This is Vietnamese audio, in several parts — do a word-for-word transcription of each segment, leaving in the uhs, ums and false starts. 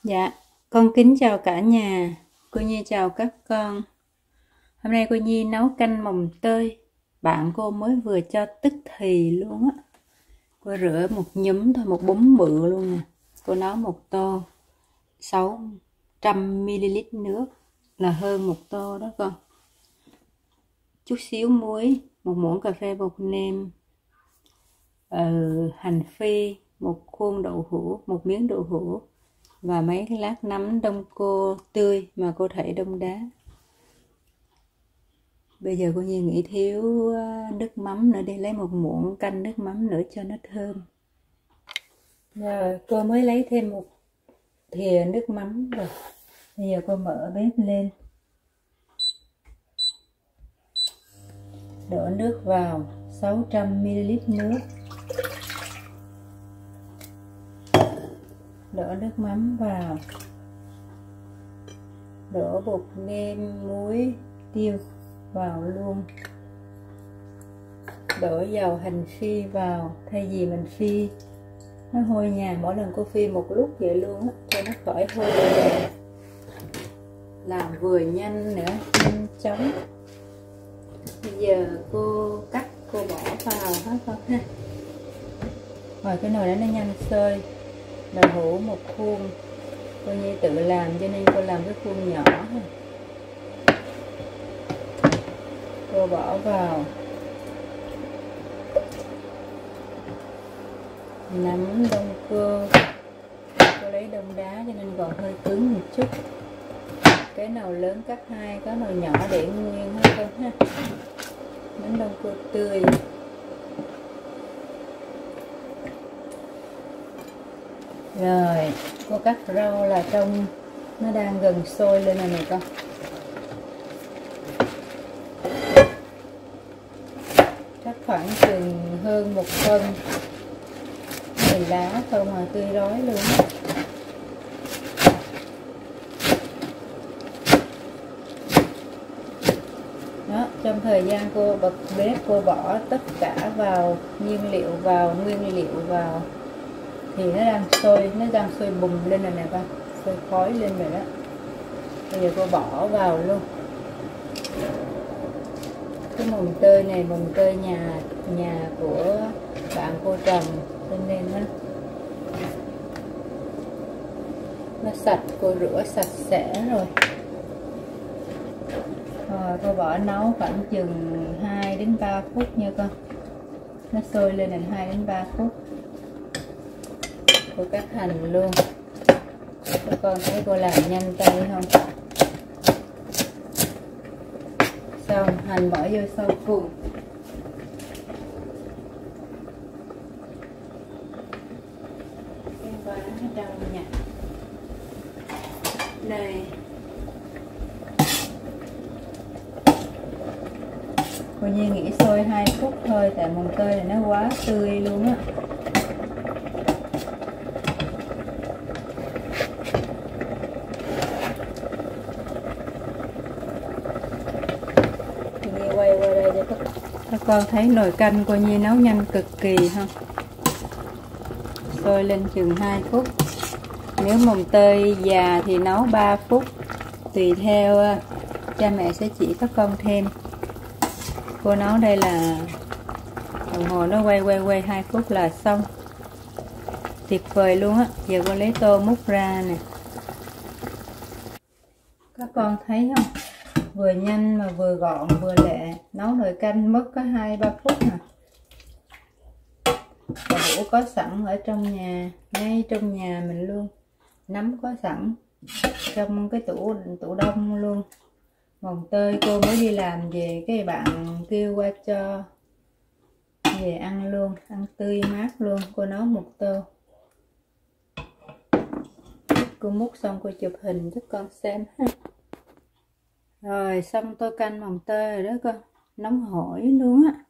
Dạ, con kính chào cả nhà, cô Nhi chào các con. Hôm nay cô Nhi nấu canh mồng tơi, bạn cô mới vừa cho tức thì luôn á. Cô rửa một nhúm thôi, một bún bự luôn nè. Cô nấu một tô sáu trăm mi li lít nước, là hơn một tô đó con. Chút xíu muối, một muỗng cà phê bột nêm, ờ, hành phi, một khuôn đậu hũ, một miếng đậu hũ, và mấy cái lát nấm đông cô tươi mà cô thảy đông đá. Bây giờ cô Nhi nghĩ thiếu nước mắm nữa, đi lấy một muỗng canh nước mắm nữa cho nó thơm. Rồi cô mới lấy thêm một thìa nước mắm rồi. Bây giờ cô mở bếp lên, đổ nước vào sáu trăm mi li lít nước, đổ nước mắm vào, đổ bột nêm, muối, tiêu vào luôn, đổ dầu hành phi vào. Thay vì mình phi nó hôi nhà, mỗi lần cô phi một lúc vậy luôn á, cho nó khỏi hôi, làm vừa nhanh nữa, nhanh chóng. Bây giờ cô cắt, cô bỏ vào hết con ha. Rồi cái nồi đó nó nhanh sôi. Đậu hũ một khuôn, cô Nhi tự làm cho nên cô làm cái khuôn nhỏ thôi. Cô bỏ vào nấm đông cưa, cô lấy đông đá cho nên còn hơi cứng một chút. Cái nồi lớn cắt hai, cái nồi nhỏ để nguyên hết con ha. Nấm đông cưa tươi, rồi cô cắt rau là trong nó đang gần sôi lên rồi nè con. Chắc khoảng chừng hơn một cân hành lá không mà tươi rói luôn. Đó, trong thời gian cô bật bếp, cô bỏ tất cả vào nguyên liệu vào nguyên liệu vào thì nó đang sôi, nó đang sôi bùng lên rồi nè con, sôi khói lên rồi đó. Bây giờ cô bỏ vào luôn. Cái mồng tơi này, mồng tơi nhà nhà của bạn cô trồng, cho nên nó nó sạch, cô rửa sạch sẽ rồi. Rồi cô bỏ nấu khoảng chừng hai đến ba phút nha con. Nó sôi lên đến hai đến ba phút. Cô cắt hành luôn. Các con thấy cô làm nhanh tay không? Xong hành bỏ vô sau cùng. Cái vá trong nha. Đây. Cô Nhi nghĩ sôi hai phút thôi, tại mồng tơi này nó quá tươi luôn á. Cô Nhi quay qua đây cho các, các con thấy nồi canh cô Nhi nấu nhanh cực kỳ không? Sôi lên chừng hai phút. Nếu mồng tơi già thì nấu ba phút, tùy theo cha mẹ sẽ chỉ các con thêm. Cô nấu đây là đồng hồ nó quay quay quay hai phút là xong. Tuyệt vời luôn á. Giờ cô lấy tô múc ra nè. Các con thấy không? Vừa nhanh mà vừa gọn vừa lẹ. Nấu nồi canh mất có hai ba phút nè. Đậu hũ có sẵn ở trong nhà, ngay trong nhà mình luôn. Nấm có sẵn trong cái tủ tủ đông luôn. Mồng tơi cô mới đi làm về, cái bạn kêu qua cho về ăn luôn, ăn tươi mát luôn. Cô nấu một tô. Cô múc xong cô chụp hình cho con xem ha. Rồi xong tô canh mồng tơi rồi đó con, nóng hổi luôn á.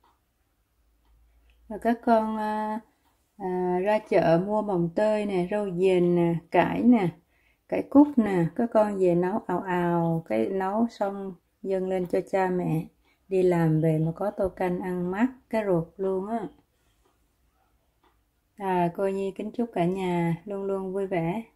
Và các con à, à, ra chợ mua mồng tơi nè, rau dền nè, cải nè, cải cúc nè, các con về nấu ào ào, cái nấu xong dâng lên cho cha mẹ. Đi làm về mà có tô canh ăn mát cái ruột luôn á. À, cô Nhi kính chúc cả nhà luôn luôn vui vẻ.